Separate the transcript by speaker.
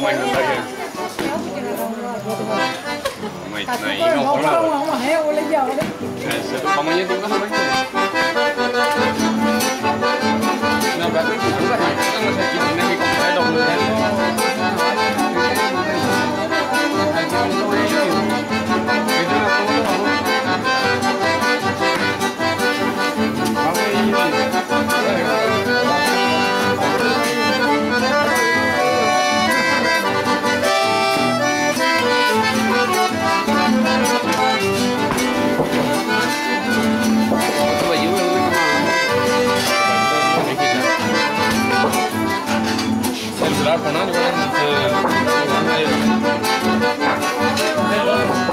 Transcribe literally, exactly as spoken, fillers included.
Speaker 1: mình là đây mày này nó không là
Speaker 2: mà heo lấy giờ đấy
Speaker 1: không bao nhiêu tiền có không mấy nó phải cái gì cũng có hàng nó sẽ chỉ mình đang còn phải đồng này celular con algo, eh,